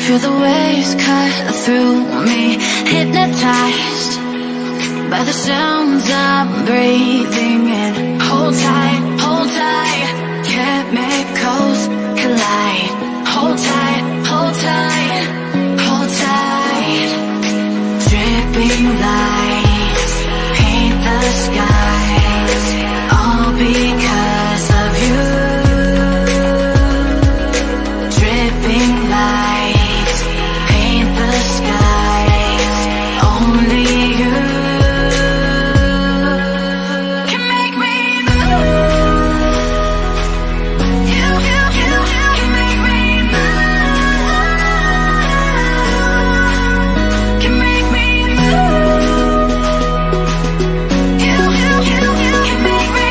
Feel the waves cut through me, hypnotized by the sounds I'm breathing in. Hold tight, chemicals collide. Hold tight, hold tight, hold tight. Dripping lights paint the skies, all because of you. Dripping lights paint the skies, only you can make me move. You can make me move. Can make me move. You can make me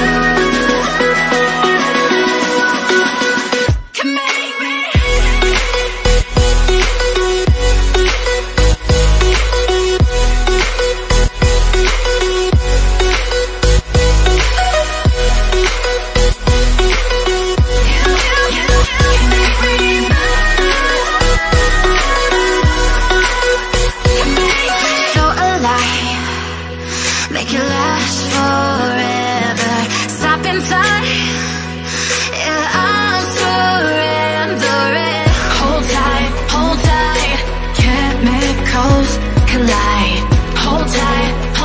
move. Can make me. So alive, make it last forever. Stop in time.